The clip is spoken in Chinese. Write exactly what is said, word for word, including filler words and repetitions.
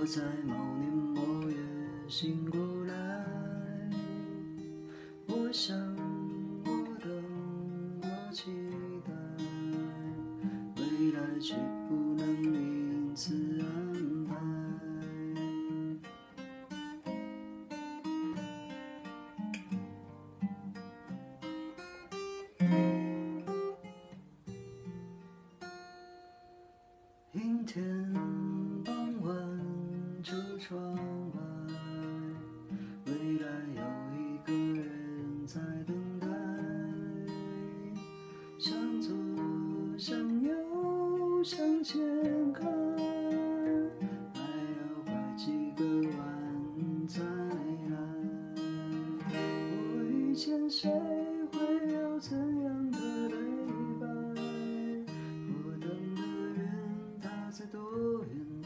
在某年某月醒过来，我想，我等，我期待，未来却不能因此安排。阴天傍晚，车窗外，未来有一个人在等待。向左，向右，向前看，还要拐几个弯再来。我遇见谁，会有怎样的对白？我等的人，他在多远？